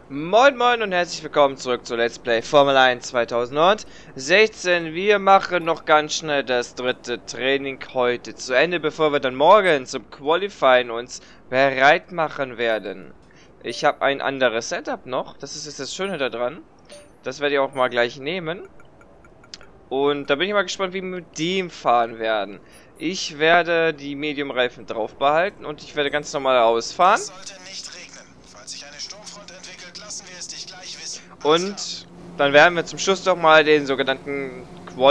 Moin Moin und herzlich willkommen zurück zu Let's Play Formel 1 2016. Wir machen noch ganz schnell das dritte Training heute zu Ende, bevor wir dann morgen zum Qualifying uns bereit machen werden. Ich habe ein anderes Setup noch, das ist jetzt das Schöne daran. Das werde ich auch mal gleich nehmen. Und da bin ich mal gespannt, wie wir mit dem fahren werden. Ich werde die Medium-Reifen drauf behalten und ich werde ganz normal ausfahren. Und dann werden wir zum Schluss doch mal den sogenannten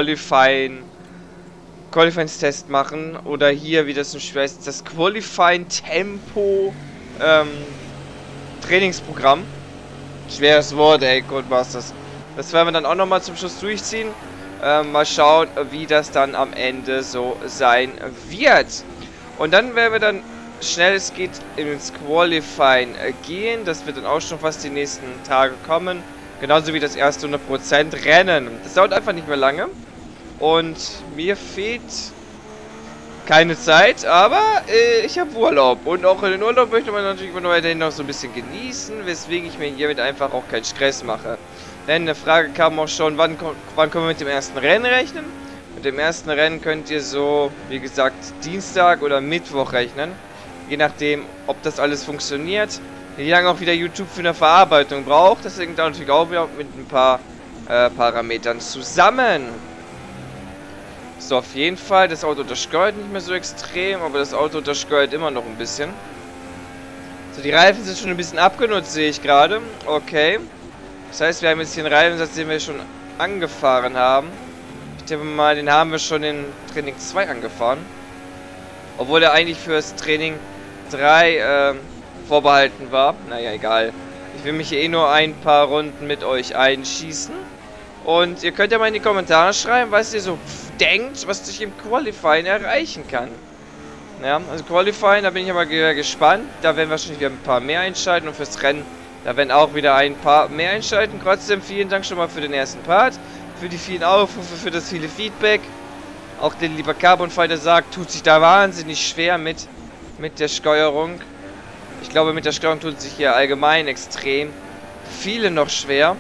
Qualifying-Test machen. Oder hier, wie das so schwer ist, das Qualifying-Tempo Trainingsprogramm. Schweres Wort, ey, Codemasters. Das werden wir dann auch nochmal zum Schluss durchziehen. Mal schauen, wie das dann am Ende so sein wird. Und dann werden wir dann schnell es geht ins Qualifying gehen. Das wird dann auch schon fast die nächsten Tage kommen. Genauso wie das erste 100% Rennen. Das dauert einfach nicht mehr lange. Und mir fehlt keine Zeit, aber ich habe Urlaub. Und auch in den Urlaub möchte man natürlich weiterhin noch so ein bisschen genießen, weswegen ich mir hiermit einfach auch keinen Stress mache. Denn eine Frage kam auch schon, wann können wir mit dem ersten Rennen rechnen? Mit dem ersten Rennen könnt ihr so, wie gesagt, Dienstag oder Mittwoch rechnen. Je nachdem, ob das alles funktioniert. Wie lange auch wieder YouTube für eine Verarbeitung braucht. Das hängt da natürlich auch wieder mit ein paar Parametern zusammen. So, auf jeden Fall. Das Auto untersteuert nicht mehr so extrem, aber das Auto untersteuert immer noch ein bisschen. So, die Reifen sind schon ein bisschen abgenutzt, sehe ich gerade. Okay. Das heißt, wir haben jetzt hier einen Reifensatz, den wir schon angefahren haben. Ich denke mal, den haben wir schon in Training 2 angefahren. Obwohl er eigentlich fürs Training 3 vorbehalten war. Naja, egal. Ich will mich hier eh nur ein paar Runden mit euch einschießen. Und ihr könnt ja mal in die Kommentare schreiben, was ihr so denkt, was ich im Qualifying erreichen kann. Ja, also Qualifying, da bin ich aber gespannt. Da werden wahrscheinlich wieder ein paar mehr einschalten. Und fürs Rennen, da werden auch wieder ein paar mehr einschalten. Trotzdem vielen Dank schon mal für den ersten Part. Für die vielen Aufrufe, für das viele Feedback. Auch der lieber Carbon Fighter sagt, tut sich da wahnsinnig schwer mit der Steuerung. Ich glaube, mit der Steuerung tut sich hier allgemein extrem viele noch schwer.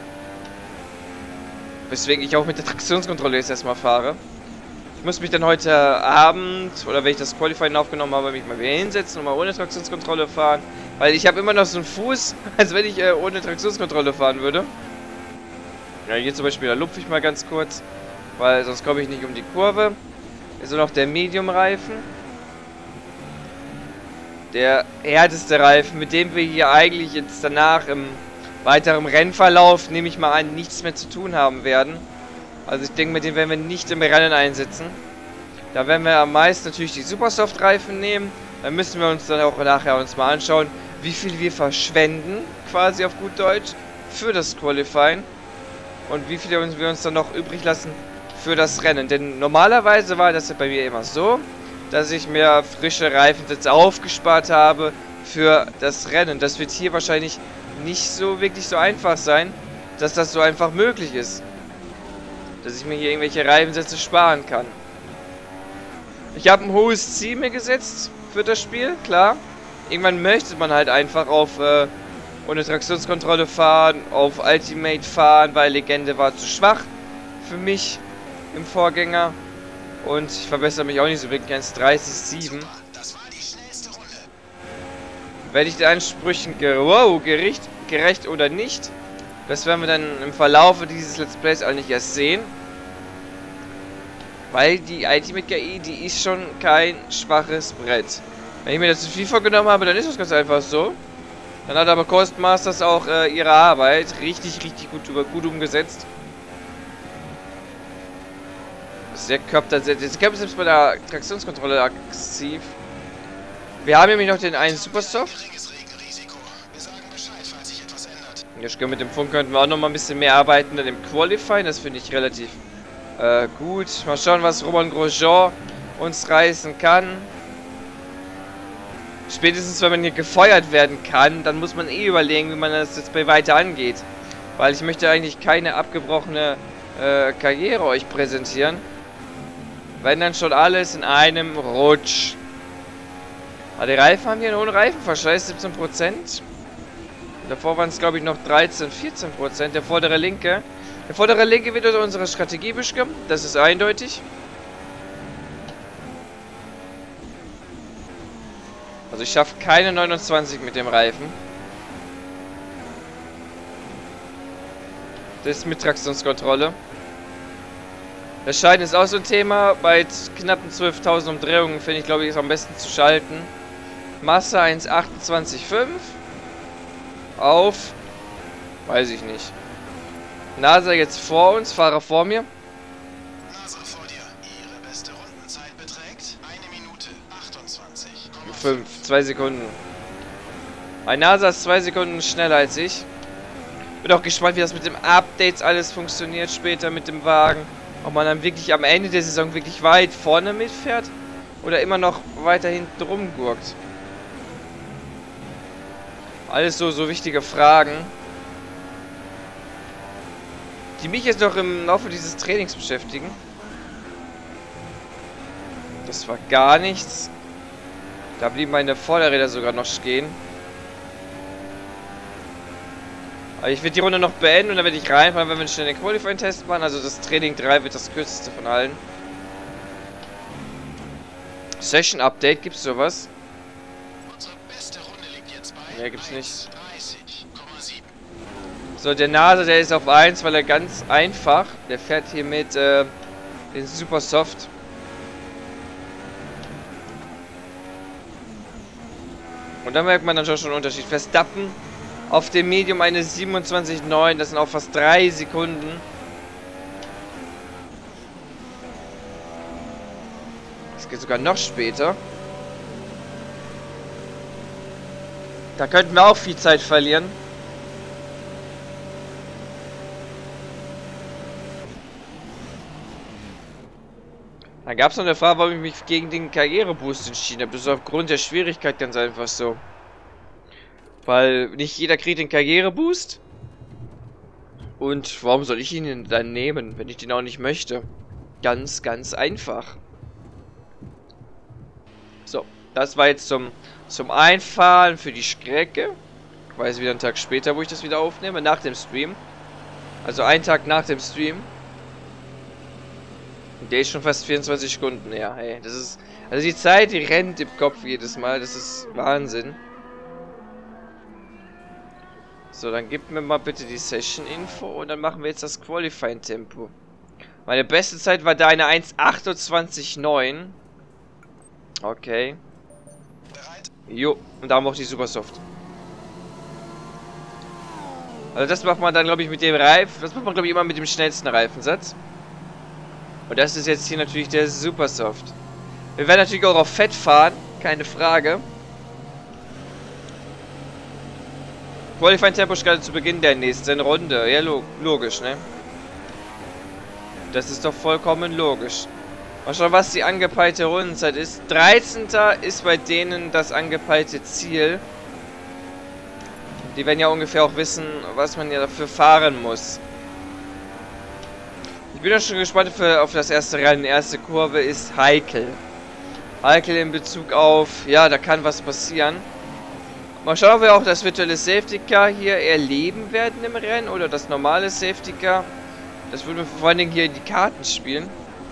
Weswegen ich auch mit der Traktionskontrolle jetzt erstmal fahre. Ich muss mich dann heute Abend, oder wenn ich das Qualifying aufgenommen habe, mich mal wieder hinsetzen und mal ohne Traktionskontrolle fahren. Weil ich habe immer noch so einen Fuß, als wenn ich ohne Traktionskontrolle fahren würde. Ja, hier zum Beispiel, da lupfe ich mal ganz kurz. Weil sonst komme ich nicht um die Kurve. Ist noch der Medium-Reifen. Der härteste Reifen, mit dem wir hier eigentlich jetzt danach im weiteren Rennverlauf, nehme ich mal an, nichts mehr zu tun haben werden. Also ich denke, mit dem werden wir nicht im Rennen einsetzen. Da werden wir am meisten natürlich die Supersoft-Reifen nehmen. Dann müssen wir uns dann auch nachher uns mal anschauen, wie viel wir verschwenden, quasi auf gut Deutsch, für das Qualifying. Und wie viel wir uns dann noch übrig lassen für das Rennen. Denn normalerweise war das ja bei mir immer so, dass ich mir frische Reifensätze aufgespart habe für das Rennen. Das wird hier wahrscheinlich nicht so wirklich so einfach sein, dass das so einfach möglich ist. Dass ich mir hier irgendwelche Reifensätze sparen kann. Ich habe ein hohes Ziel mir gesetzt für das Spiel, klar. Irgendwann möchte man halt einfach auf ohne Traktionskontrolle fahren, auf Ultimate fahren, weil Legende war zu schwach für mich im Vorgänger. Und ich verbessere mich auch nicht so wirklich, 1,30,7. Werde ich den Ansprüchen gerecht oder nicht? Das werden wir dann im Verlauf dieses Let's Plays eigentlich erst sehen. Weil die Ultimate KI, die ist schon kein schwaches Brett. Wenn ich mir das zu viel vorgenommen habe, dann ist das ganz einfach so. Dann hat aber Codemasters auch ihre Arbeit richtig gut umgesetzt. Der Körper selbst bei der Traktionskontrolle aktiv. Wir haben nämlich noch den einen Supersoft. Ja, mit dem Funk könnten wir auch noch mal ein bisschen mehr arbeiten an dem Qualifying. Das finde ich relativ gut. Mal schauen, was Romain Grosjean uns reißen kann. Spätestens, wenn man hier gefeuert werden kann, dann muss man eh überlegen, wie man das jetzt bei weiter angeht. Weil ich möchte eigentlich keine abgebrochene Karriere euch präsentieren. Wenn dann schon alles in einem Rutsch. Aber die Reifen haben hier einen hohen Reifenverschleiß, 17%. Davor waren es, glaube ich, noch 13, 14%. Der vordere linke. Der vordere linke wird unter unserer Strategie bestimmt. Das ist eindeutig. Also ich schaffe keine 29 mit dem Reifen. Das ist mit Traktionskontrolle. Das Schalten ist auch so ein Thema. Bei knappen 12.000 Umdrehungen finde ich, glaube ich, ist am besten zu schalten. Masse 1,28,5 auf, weiß ich nicht. NASA jetzt vor uns, Fahrer vor mir. NASA vor dir. Ihre beste Rundenzeit beträgt 1 Minute 28. 5, 2 Sekunden. Ein NASA ist 2 Sekunden schneller als ich. Bin auch gespannt, wie das mit dem Updates alles funktioniert später mit dem Wagen. Ob man dann wirklich am Ende der Saison wirklich weit vorne mitfährt oder immer noch weiter hinten rumgurkt. Alles so wichtige Fragen, die mich jetzt noch im Laufe dieses Trainings beschäftigen. Das war gar nichts. Da blieben meine Vorderräder sogar noch stehen. Aber ich werde die Runde noch beenden und dann werde ich reinfahren, wenn wir schnell den Qualifying-Test machen. Also das Training 3 wird das kürzeste von allen. Session Update, gibt's sowas? Unsere beste Runde liegt jetzt bei Ja, gibt's nicht. 30,7. So, der Nase, der ist auf 1, weil er ganz einfach. Der fährt hier mit den Super Soft. Und da merkt man dann schon einen Unterschied. Verstappen auf dem Medium eine 27,9. Das sind auch fast 3 Sekunden. Das geht sogar noch später. Da könnten wir auch viel Zeit verlieren. Dann gab es noch eine Frage, warum ich mich gegen den Karriereboost entschieden habe. Das ist aufgrund der Schwierigkeit ganz einfach so. Weil nicht jeder kriegt den Karriereboost. Und warum soll ich ihn dann nehmen, wenn ich den auch nicht möchte? Ganz, ganz einfach. So, das war jetzt zum Einfahren für die Strecke. Ich weiß wieder einen Tag später, wo ich das wieder aufnehme, nach dem Stream. Also einen Tag nach dem Stream. Und der ist schon fast 24 Stunden her. Hey, das ist... Also die Zeit, die rennt im Kopf jedes Mal. Das ist Wahnsinn. So, dann gib mir mal bitte die Session-Info und dann machen wir jetzt das Qualifying-Tempo. Meine beste Zeit war da eine 1,28,9. Okay. Bereit? Jo, und da haben wir auch die Supersoft. Also das macht man dann, glaube ich, mit dem Reifen. Das macht man, glaube ich, immer mit dem schnellsten Reifensatz. Und das ist jetzt hier natürlich der Supersoft. Wir werden natürlich auch auf Fett fahren, keine Frage. Qualifying Tempo gerade zu Beginn der nächsten Runde. Ja, logisch, ne? Das ist doch vollkommen logisch. Mal schauen, was die angepeilte Rundenzeit ist. 13. ist bei denen das angepeilte Ziel. Die werden ja ungefähr auch wissen, was man ja dafür fahren muss. Ich bin ja schon gespannt auf das erste Rennen. Die erste Kurve ist heikel. Heikel in Bezug auf, ja, da kann was passieren. Mal schauen, ob wir auch das virtuelle Safety Car hier erleben werden im Rennen oder das normale Safety Car. Das würden wir vor allen Dingen hier in die Karten spielen.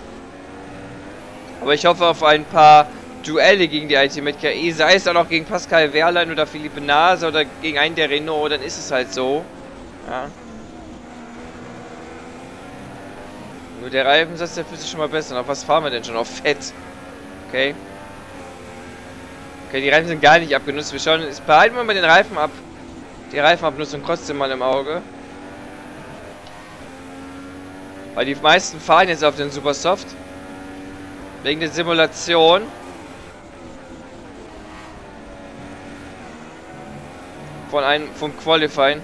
Aber ich hoffe auf ein paar Duelle gegen die Ultimate KI, sei es auch noch gegen Pascal Wehrlein oder Philippe Nase oder gegen einen der Renault, dann ist es halt so. Ja. Nur der Reifensatz, der fühlt sich schon mal besser. Auf was fahren wir denn schon? Auf Fett. Okay. Okay, die Reifen sind gar nicht abgenutzt. Wir schauen, jetzt behalten wir mal den Reifen ab. Die Reifenabnutzung trotzdem mal im Auge. Weil die meisten fahren jetzt auf den Supersoft. Wegen der Simulation. Vom Qualifying.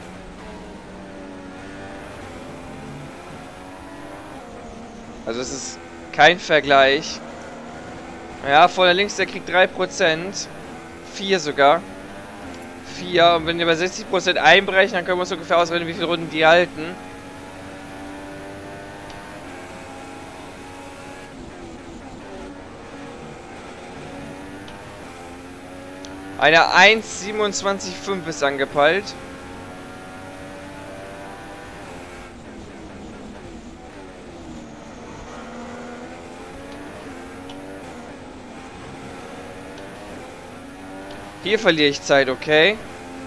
Also es ist kein Vergleich. Ja, vorne links, der kriegt 3%. 4 sogar. 4. Und wenn wir bei 60% einbrechen, dann können wir uns ungefähr ausrechnen, wie viele Runden die halten. Eine 1,27,5 ist angepeilt. Hier verliere ich Zeit, okay?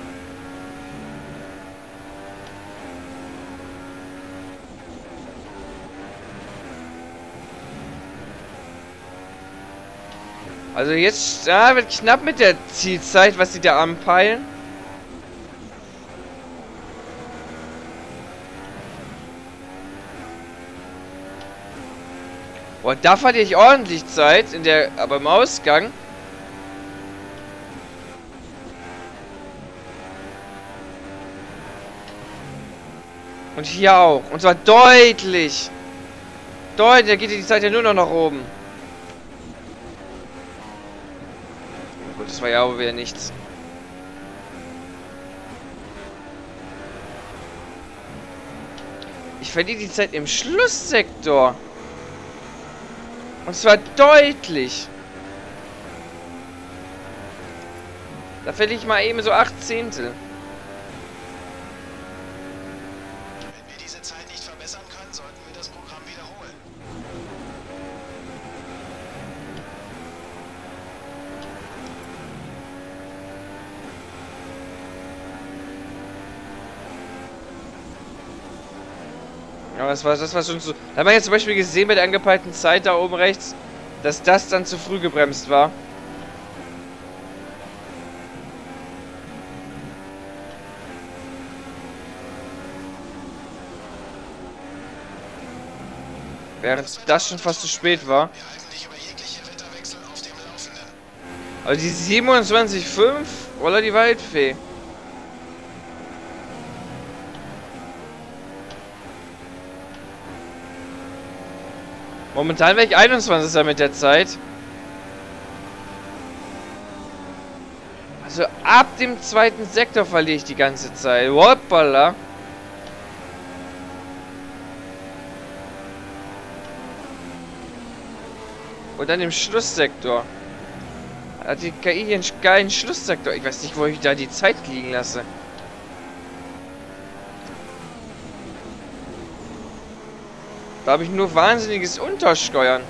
Also jetzt wird knapp mit der Zielzeit, was sie da anpeilen. Boah, da verliere ich ordentlich Zeit, aber im Ausgang. Und hier auch. Und zwar deutlich. Deutlich, da geht die Zeit ja nur noch nach oben. Gut, das war ja auch wieder nichts. Ich verliere die Zeit im Schlusssektor. Und zwar deutlich. Da verliere ich mal eben so 8 Zehntel. Wenn wir diese Zeit nicht verbessern können, sollten wir das Programm wiederholen. Ja, das war schon so. Da hat man jetzt zum Beispiel gesehen bei der angepeilten Zeit da oben rechts, dass das dann zu früh gebremst war. Während das schon fast zu spät war. Wir halten dich über jegliche Wetterwechsel auf dem Laufenden. Also die 27,5 oder die Waldfee. Momentan wäre ich 21. mit der Zeit. Also ab dem zweiten Sektor verliere ich die ganze Zeit. Hoppala. Und dann im Schlusssektor. Hat die KI hier einen geilen Schlusssektor. Ich weiß nicht, wo ich da die Zeit liegen lasse. Da habe ich nur wahnsinniges Untersteuern.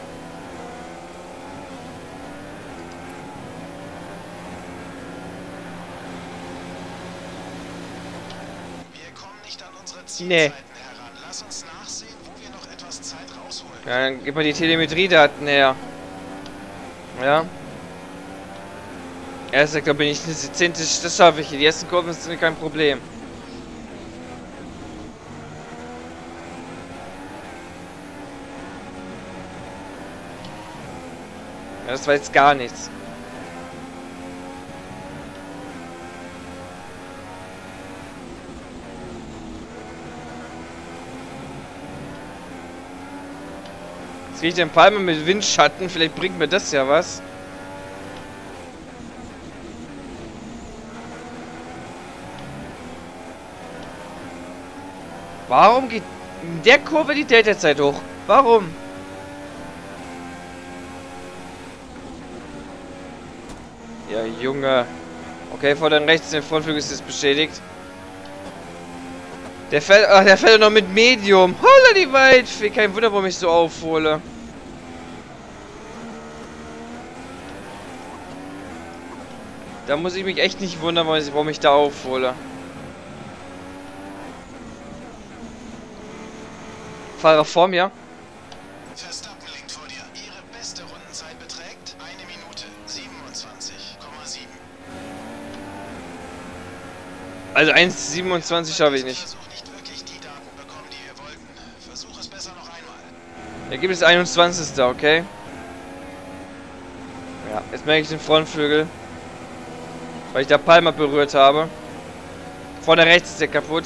Wir kommen nicht an unsere Zielzeiten heran. Lass uns nachsehen, wo wir noch etwas Zeit rausholen. Ja, dann gib mal die Telemetriedaten her. Ja. Erster Sektor bin ich eine Zehnte, das schaffe ich hier. Die ersten Kurven sind kein Problem. Ja, das war jetzt gar nichts. Jetzt kriege ich den Palmer mit Windschatten. Vielleicht bringt mir das ja was. Warum geht in der Kurve die Delta-Zeit hoch? Warum? Ja, Junge. Okay, vor dann rechts, der Frontflügel ist jetzt beschädigt. Der fährt noch mit Medium. Holla die Waldfee. Kein Wunder, warum ich so aufhole. Da muss ich mich echt nicht wundern, warum ich da aufhole. Fahrer vor mir. Verstappen liegt vor dir. Ihre beste Rundenzeit beträgt 1 Minute 27,7. Also 1,27 schaffe ich nicht. Versuch nicht wirklich die Daten bekommen, die wir wollten. Versuch es besser noch einmal. Da gibt es 21. Okay. Ja, jetzt merke ich den Frontflügel. Weil ich da Palmer berührt habe. Vorne rechts ist der kaputt.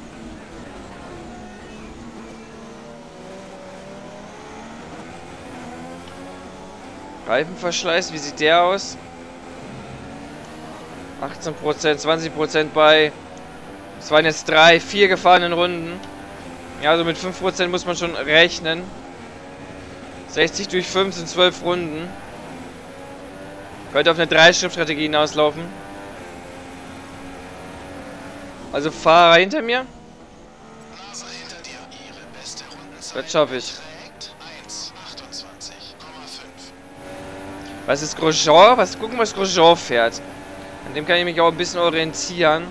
Reifenverschleiß, wie sieht der aus? 18%, 20% bei. Es waren jetzt 3, 4 gefahrenen Runden. Ja, also mit 5% muss man schon rechnen. 60 durch 5 sind 12 Runden. Könnte auf eine 3-Schritt-Strategie hinauslaufen. Also Fahrer hinter mir. Nase hinter dir. Ihre beste Rundenzeit Das schaffe ich. beträgt 1,28,5. Was ist Grosjean? Gucken, was Grosjean fährt. An dem kann ich mich auch ein bisschen orientieren.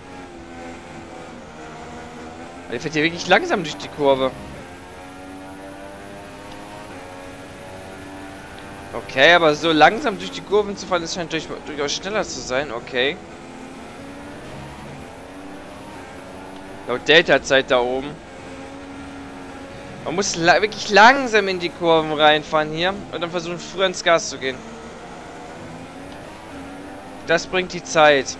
Der fährt hier wirklich langsam durch die Kurve. Okay, aber so langsam durch die Kurven zu fahren, das scheint durchaus schneller zu sein. Okay. Laut Delta-Zeit da oben. Man muss wirklich langsam in die Kurven reinfahren hier und dann versuchen, früher ins Gas zu gehen. Das bringt die Zeit.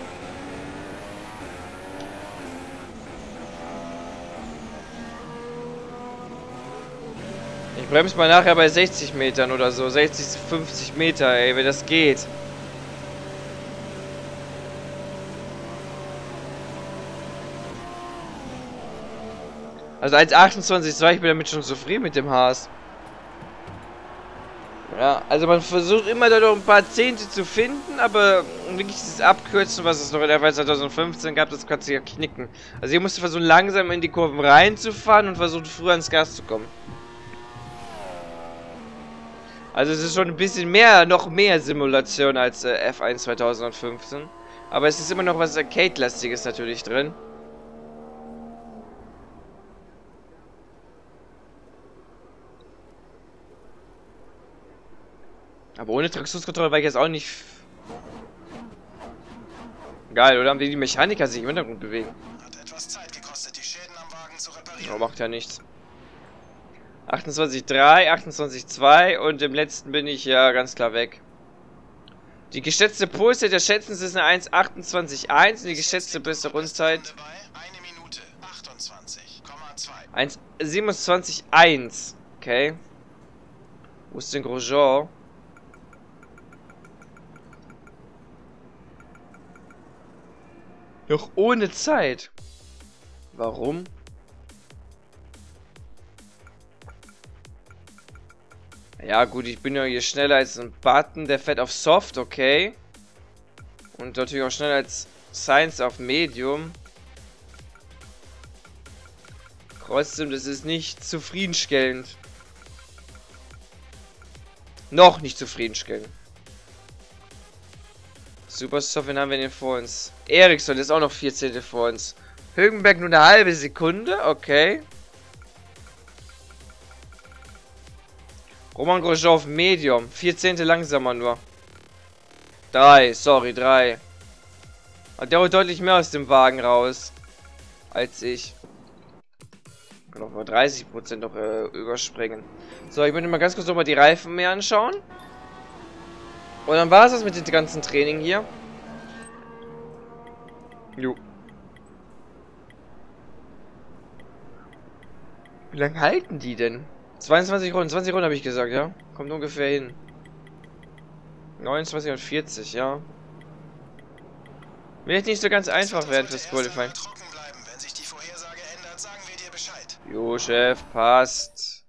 Ich bremse mal nachher bei 60 Metern oder so. 60, 50 Meter, ey, wenn das geht. Also 1,28, ich bin damit schon zufrieden mit dem Haas. Ja, also man versucht immer da noch ein paar Zehnte zu finden, aber wirklich dieses Abkürzen, was es noch in der Wahl 2015 gab, das kannst du ja knicken. Also hier musst du versuchen, langsam in die Kurven reinzufahren und versuchen, früher ins Gas zu kommen. Also es ist schon ein bisschen mehr, noch mehr Simulation als F1 2015. Aber es ist immer noch was Arcade-lastiges natürlich drin. Aber ohne Traktionskontrolle war ich jetzt auch nicht... Geil, oder? Haben die Mechaniker sich im Hintergrund bewegen? Hat etwas Zeit gekostet, die Schäden am Wagen zu reparieren. Oh, macht ja nichts. 28,3, 28,2 und im letzten bin ich ja ganz klar weg. Die geschätzte Pulszeit, der schätzen sie ist eine 1,28,1 und die geschätzte beste Rundzeit... 1 Minute 28,2. 1,27,1. Okay. Wo ist denn Grosjean? Noch ohne Zeit. Warum? Ja gut, ich bin ja hier schneller als ein Button, der fährt auf Soft, okay. Und natürlich auch schneller als Science auf Medium. Trotzdem, das ist nicht zufriedenstellend. Noch nicht zufriedenstellend. Super Soft, wen haben wir denn vor uns? Ericsson ist auch noch 4 Zehntel vor uns. Hülkenberg nur eine halbe Sekunde, okay. Romain Grosjean auf Medium. 4 Zehntel langsamer nur. 3, sorry, 3. Und der holt deutlich mehr aus dem Wagen raus. Als ich. Kann auch mal 30% noch überspringen. So, ich möchte mal ganz kurz nochmal die Reifen mehr anschauen. Und dann war es das mit dem ganzen Training hier. Jo. Wie lange halten die denn? 22 Runden, 20 Runden habe ich gesagt, ja? Kommt ungefähr hin. 29 und 40, ja. Will jetzt nicht so ganz einfach werden fürs Qualifying. Jo, Chef, passt.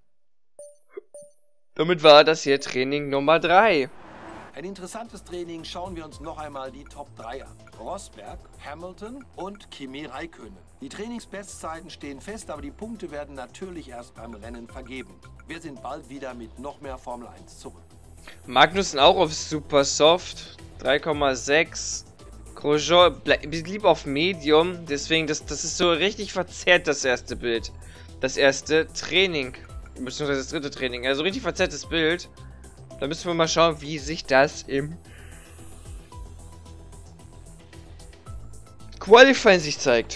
Damit war das hier Training Nummer 3. Ein interessantes Training, schauen wir uns noch einmal die Top 3 an. Rosberg, Hamilton und Kimi Räikkönen. Die Trainingsbestzeiten stehen fest, aber die Punkte werden natürlich erst beim Rennen vergeben. Wir sind bald wieder mit noch mehr Formel 1 zurück. Magnussen auch auf Super Soft, 3,6. Grosjean blieb auf Medium, deswegen, das ist so richtig verzerrt, das erste Bild. Das erste Training, beziehungsweise das dritte Training, also richtig verzerrtes Bild. Da müssen wir mal schauen, wie sich das im Qualifying sich zeigt.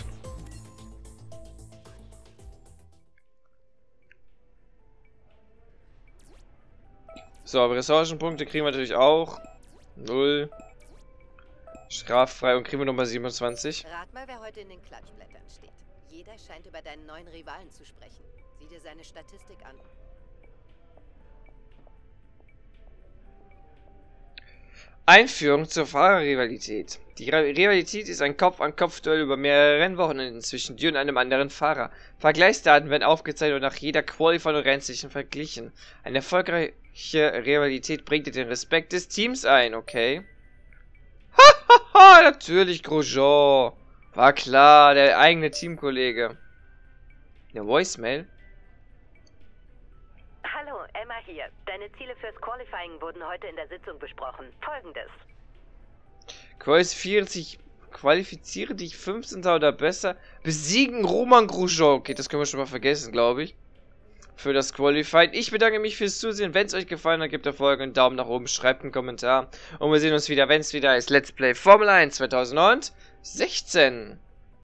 So, aber Ressourcenpunkte kriegen wir natürlich auch. 0. Straffrei und kriegen wir nochmal 27. Rat mal, wer heute in den Klatschblättern steht. Jeder scheint über deinen neuen Rivalen zu sprechen. Sieh dir seine Statistik an. Einführung zur Fahrerrivalität. Die Rivalität ist ein Kopf-an-Kopf-Duell über mehrere Rennwochenenden zwischen dir und einem anderen Fahrer. Vergleichsdaten werden aufgezeichnet und nach jeder Qualifying und Rennsession verglichen. Eine erfolgreiche Rivalität bringt dir den Respekt des Teams ein, okay? Hahaha, natürlich Grosjean. War klar, der eigene Teamkollege. Der Voicemail? Hallo, Emma hier. Deine Ziele fürs Qualifying wurden heute in der Sitzung besprochen. Folgendes. Qualifiziere dich 15. oder besser. Besiegen Roman Grosjean. Okay, das können wir schon mal vergessen, glaube ich. Für das Qualifying. Ich bedanke mich fürs Zusehen. Wenn es euch gefallen hat, gebt der Folge einen Daumen nach oben, schreibt einen Kommentar. Und wir sehen uns wieder, wenn es wieder ist. Let's Play Formel 1 2016.